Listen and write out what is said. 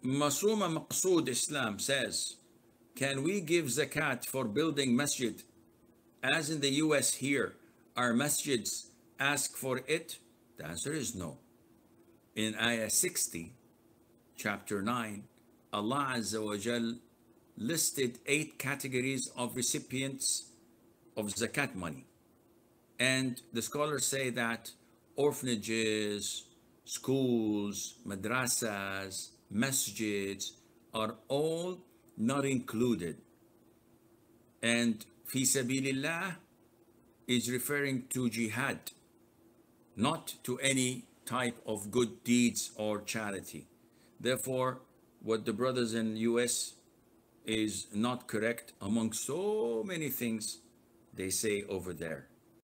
Masuma Maqsood Islam says, can we give zakat for building masjid? As in the US here, our masjids ask for it? The answer is no. In Ayah 60, chapter 9, Allah Azza wa Jal listed 8 categories of recipients of zakat money. And the scholars say that orphanages, schools, madrasas, masjids are all not included. And fi sabilillah is referring to jihad, not to any type of good deeds or charity. Therefore, what the brothers in the US is not correct among so many things they say over there.